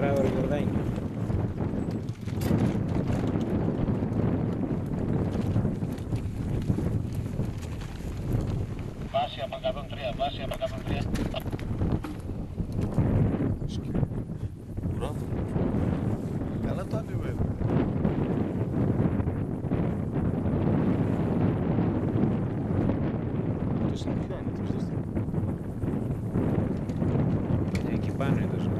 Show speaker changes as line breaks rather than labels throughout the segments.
Μπράβο, ρε Γιορδάνη.
Βάση από 103, βάση από 103.
Μπράβο. Καλά το άνοιβε. Το σαν ποιο είναι, το ξέρεις.
Εκεί πάνω είναι το ζώο.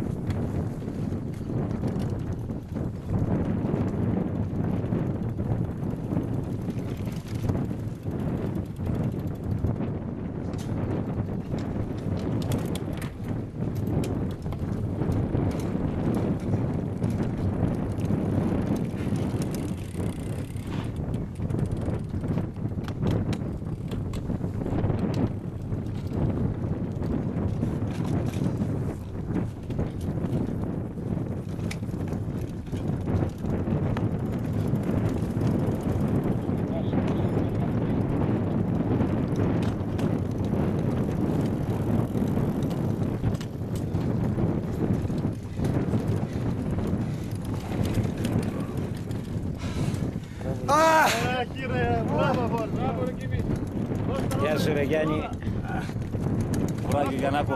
Γεια σου ρε Γιάννη.
Κουράγιο για να πω.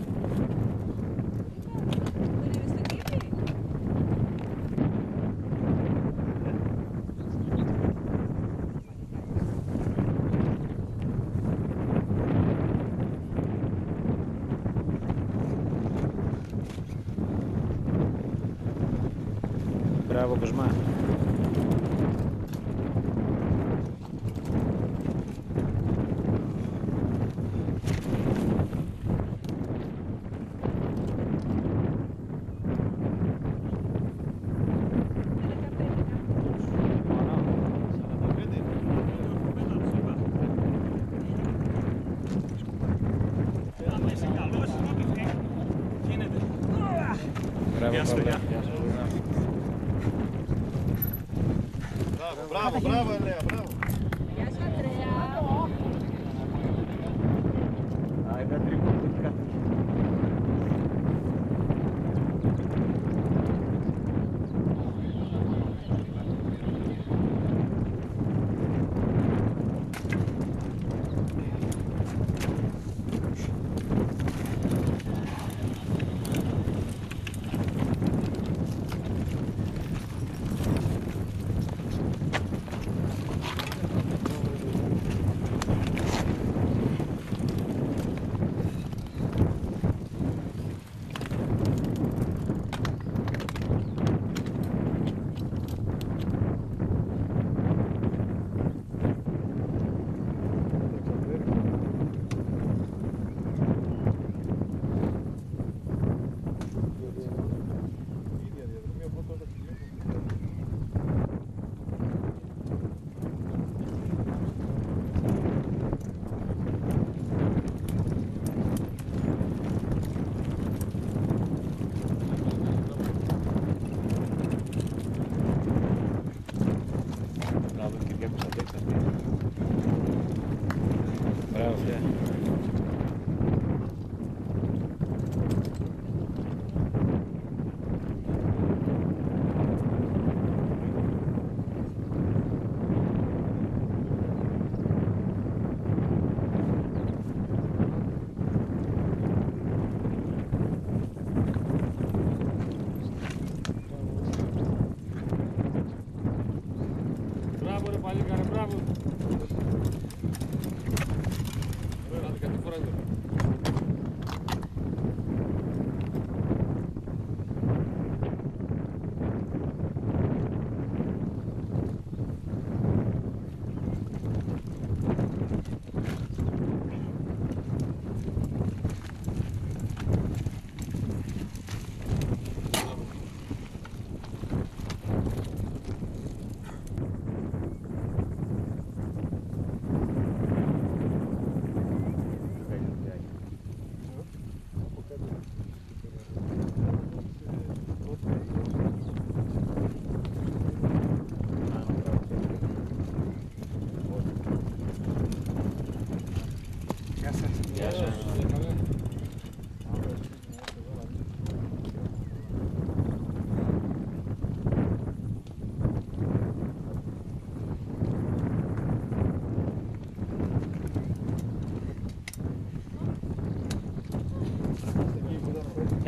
Μπράβο Κοσμά.
Μπράβο, μπράβο Ελέα, μπράβο.
Γεια σου Αντρέα.
Α, είναι τριποντικά.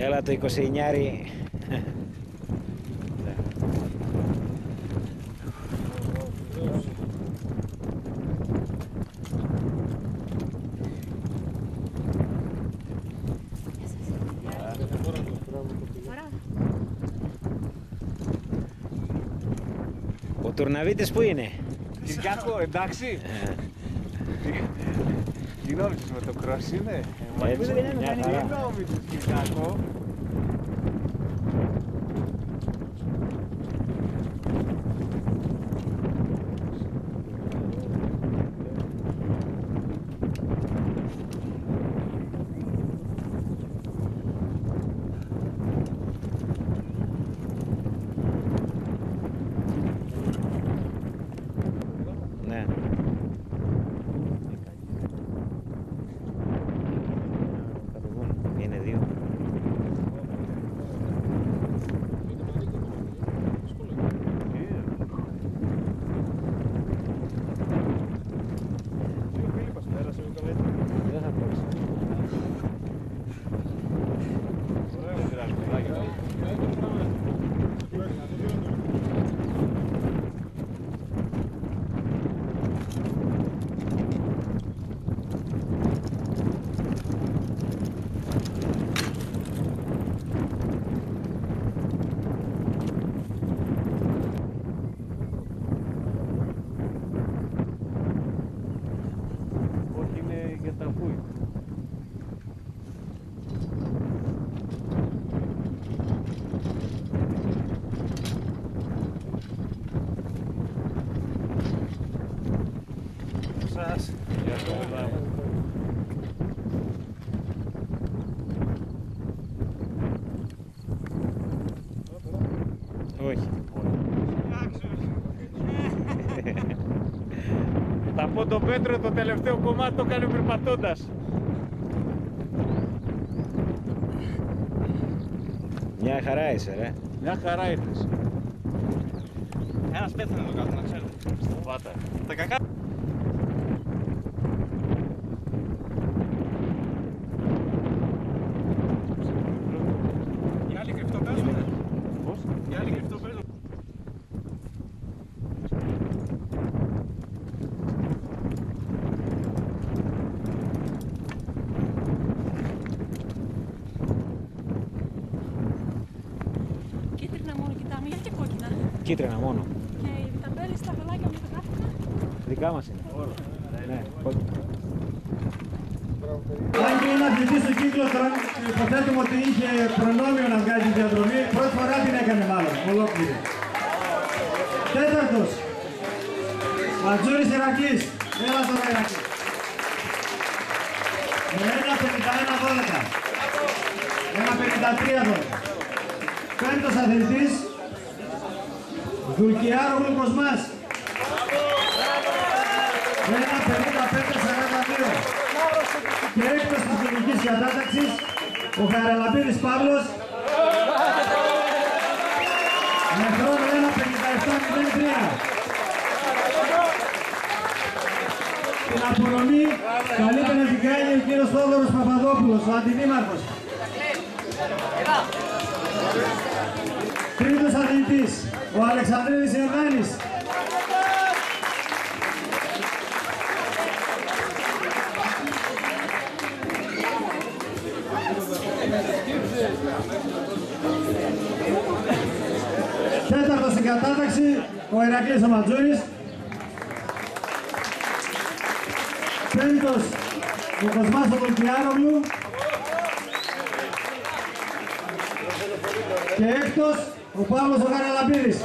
Έλα το 29. Ο Τουρναβίτης που είναι?
Κυριάκο, εντάξει. Τι νόμιζες με το κρόσ είναι?
Έτσι, μια
Τι
χαρά.
νόμιζες, Κυριάκο?
Ναι. Κατεβούν. Είναι δύο. Δεν θα παίξει.
Όχι, είναι για τα πούι. Σας, για το πράγμα.
Όχι.
Θα πω τον Πέτρο το τελευταίο κομμάτι το κάνει περπατώντας.
Μια χαρά είσαι, ρε.
Μια χαρά ήρθες.
Ένας πέθανε το κάτω, να ξέρετε.
Πάτα.
Τα κακά. Οι άλλοι κρυπτοπαίζουνε.
Πώς?
Οι άλλοι κρυπτοπαίζουνε.
Κίτρινα μόνο κοιτάμε, γιατί και κόκκινα.
Κίτρινα μόνο.
Και οι ταμπέλες στα βελάκια με τα γράφικα.
Δικά μας είναι. Ναι, κόκκινα.
Αν και είναι αθλητής του κύκλωτρον, υποθέτουμε ότι είχε προνόμιο να βγάλει τη διαδρομή, πρώτη φορά την έκανε μάλλον, ολόκληρη. Τέταρτος, Ματζούρης Ηρακλής, έλα τώρα Ηρακλή. Με 1.51-12, 1.53-12. Πέμπτος αθλητής, Δουλκιάρογλου Κοσμάς, 1.55-42. Και έκτος της γενικής κατάταξης, ο Χαραλαμπίδης Παύλος, με χρόνο 1.57-03. Την απονομή καλείται να την κάνει ο κύριος Θόδωρος Παπαδόπουλος, ο αντιδήμαρχος. Τρίτος αθλητής, ο Αλεξανδρίδης Ιορδάνης. Τέταρτος στην κατάταξη, ο Ηρακλής ο Ματζούρης. Πέμπτος, ο Κοσμάς ο Δουλκιάρογλου. Και έκτος, ο Παύλος ο Χαραλαμπίδης.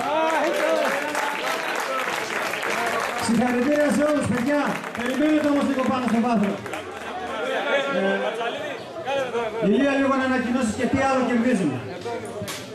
Συγχαρητήρια σε όλους, παιδιά. Περιμένετε όμως λίγο πάνω στο βάθρο. Ηλία, λίγο να ανακοινώσεις και τι άλλο κερδίζουμε.